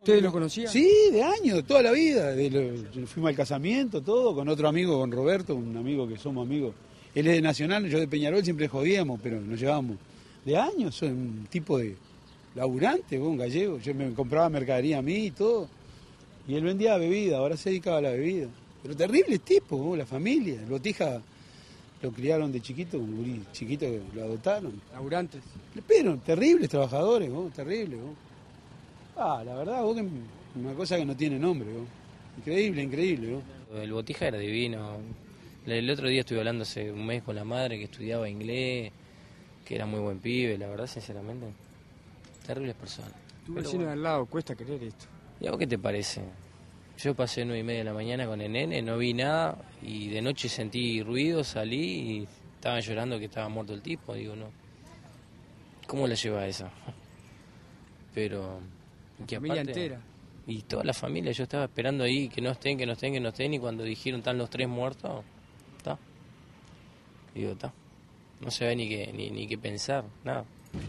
¿Ustedes lo conocían? Sí, de años, toda la vida. Fuimos al casamiento, todo, con otro amigo, con Roberto, un amigo que somos amigos. Él es de Nacional, yo de Peñarol, siempre jodíamos, pero nos llevábamos de años. Soy un tipo de laburante, un gallego. Yo me compraba mercadería a mí y todo. Y él vendía bebida, ahora se dedicaba a la bebida. Pero terrible tipo, la familia. El Botija lo criaron de chiquito, un gurí chiquito que lo adoptaron. Laburantes. Pero terribles trabajadores, terribles. La verdad, una cosa que no tiene nombre. Increíble, increíble. El Botija era divino. El otro día estuve hablando hace un mes con la madre que estudiaba inglés, que era muy buen pibe, la verdad, sinceramente. Terribles personas. Tu vecino de al lado, cuesta creer esto. ¿Y a vos qué te parece? Yo pasé 9:30 de la mañana con el nene, no vi nada, y de noche sentí ruido, salí y estaban llorando que estaba muerto el tipo. Digo, no. ¿Cómo la lleva esa? Pero... La familia entera. Y toda la familia, yo estaba esperando ahí que no estén, y cuando dijeron están los 3 muertos, está. Digo, está. No se ve ni qué pensar, nada.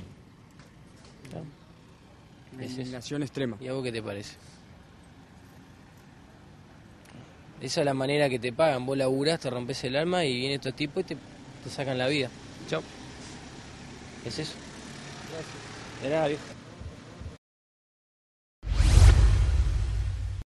Una indignación extrema. ¿Y a vos qué te parece? Esa es la manera que te pagan, vos laburás, te rompes el alma y vienen estos tipos y te sacan la vida. Chao. ¿Es eso? Gracias. De nada, viejo.